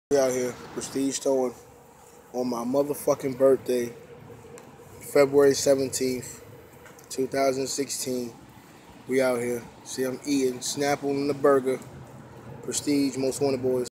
We out here, Prestige Towing, on my motherfucking birthday, February 17th, 2016. We out here. See, I'm eating Snapple and the burger. Prestige, Most Wanted Boys.